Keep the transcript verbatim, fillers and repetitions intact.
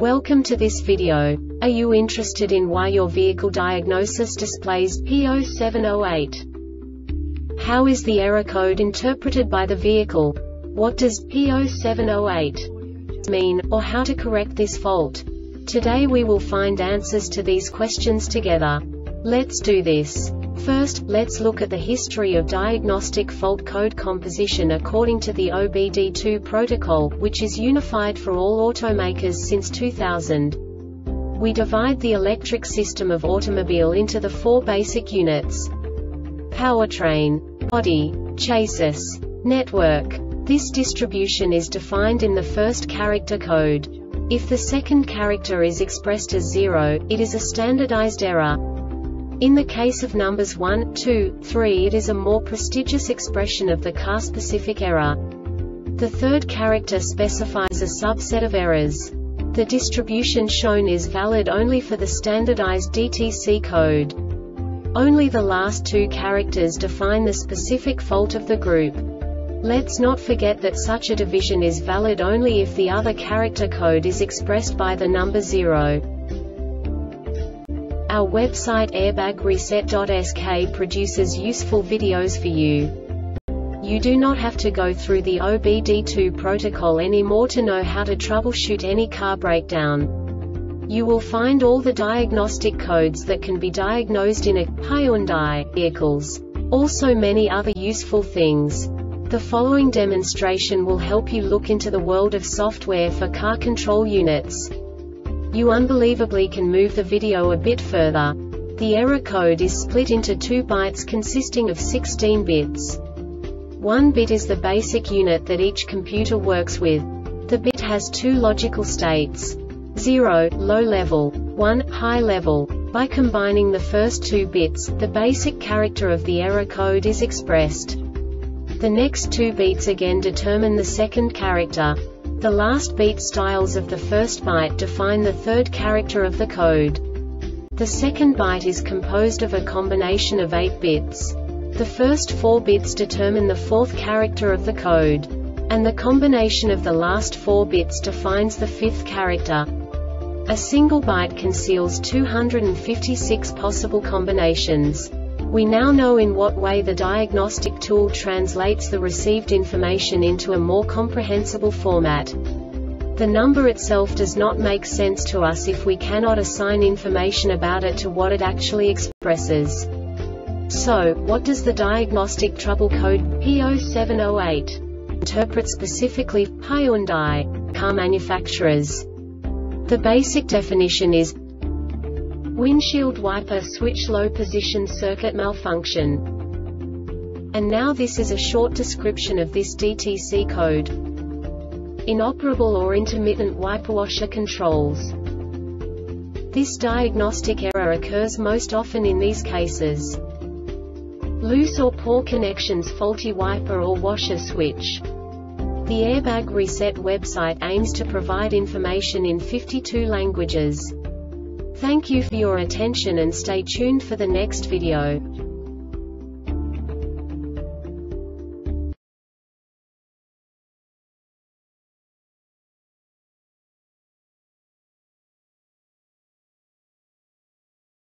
Welcome to this video. Are you interested in why your vehicle diagnosis displays P zero seven zero eight? How is the error code interpreted by the vehicle? What does P zero seven zero eight mean, or how to correct this fault? Today we will find answers to these questions together. Let's do this. First, let's look at the history of diagnostic fault code composition according to the O B D two protocol, which is unified for all automakers since two thousand. We divide the electric system of automobile into the four basic units: powertrain, body, chassis, network. This distribution is defined in the first character code. If the second character is expressed as zero, it is a standardized error. In the case of numbers one, two, three, it is a more prestigious expression of the car-specific error. The third character specifies a subset of errors. The distribution shown is valid only for the standardized D T C code. Only the last two characters define the specific fault of the group. Let's not forget that such a division is valid only if the other character code is expressed by the number zero. Our website airbag reset dot S K produces useful videos for you. You do not have to go through the O B D two protocol anymore to know how to troubleshoot any car breakdown. You will find all the diagnostic codes that can be diagnosed in a Hyundai vehicles. Also many other useful things. The following demonstration will help you look into the world of software for car control units. You unbelievably can move the video a bit further. The error code is split into two bytes consisting of sixteen bits. One bit is the basic unit that each computer works with. The bit has two logical states: zero, low level, one, high level. By combining the first two bits, the basic character of the error code is expressed. The next two beats again determine the second character. The last beat styles of the first byte define the third character of the code. The second byte is composed of a combination of eight bits. The first four bits determine the fourth character of the code. And the combination of the last four bits defines the fifth character. A single byte conceals two hundred fifty-six possible combinations. We now know in what way the diagnostic tool translates the received information into a more comprehensible format. The number itself does not make sense to us if we cannot assign information about it to what it actually expresses. So, what does the diagnostic trouble code P zero seven zero eight interpret specifically for Hyundai car manufacturers? The basic definition is windshield wiper switch low position circuit malfunction. And now this is a short description of this D T C code. Inoperable or intermittent wiper washer controls. This diagnostic error occurs most often in these cases: loose or poor connections, faulty wiper or washer switch. The Airbag Reset website aims to provide information in fifty-two languages. Thank you for your attention and stay tuned for the next video.